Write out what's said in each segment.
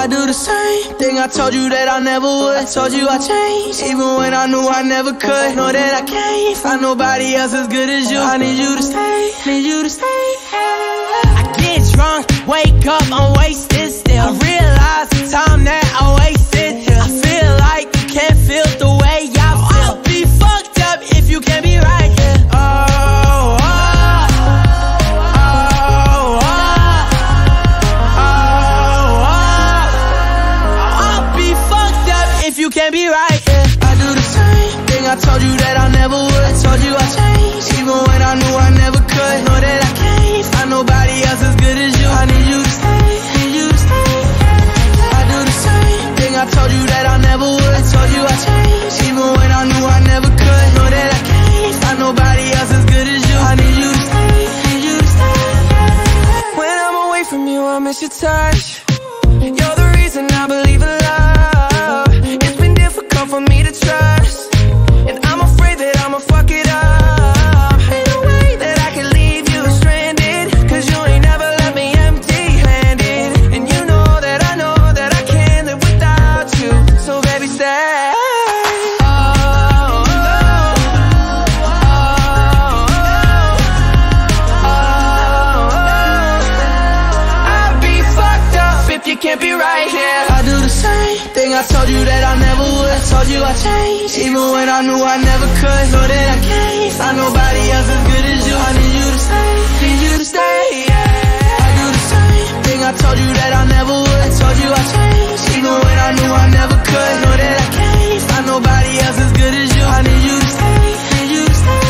do the same thing I told you that I never would. I told you I changed, even when I knew I never could. Know that I can't find nobody else as good as you. I need you to stay, need you to stay. I get drunk, wake up, I'm wasted still. I realize the time that I wasted here. I feel like you can't feel the way I feel. I'll be fucked up if you can't be right here. You can't be right, yeah. I do the same thing I told you that I never would. I told you I changed, even when I knew I never could. Know that I can't find nobody else as good as you. I need you to stay, need you to stay. I do the same thing I told you that I never would. I told you I changed, even when I knew I never could. Know that I can't find nobody else as good as you. I need you to stay, need you to stay. When I'm away from you, I miss your touch. You're the reason I believe in love. For me to trust, and I'm afraid that I'ma fuck it up. Ain't no way that I can leave you stranded, cause you ain't never left me empty-handed. And you know that I can't live without you. So baby, stay. I'd be fucked up if you can't be right here. I do the same thing I told you that I never would. I told you I changed, even when I knew I never could. Know that I can't find nobody else as good as you. I need you to stay, need you to stay, yeah. I do the same thing I told you that I never would. I told you I changed, even when I knew I never could. Know that I can't find nobody else as good as you. I need you to stay, need you to stay.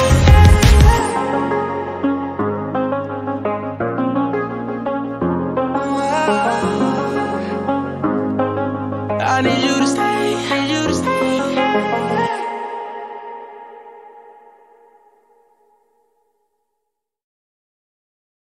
I need you to stay.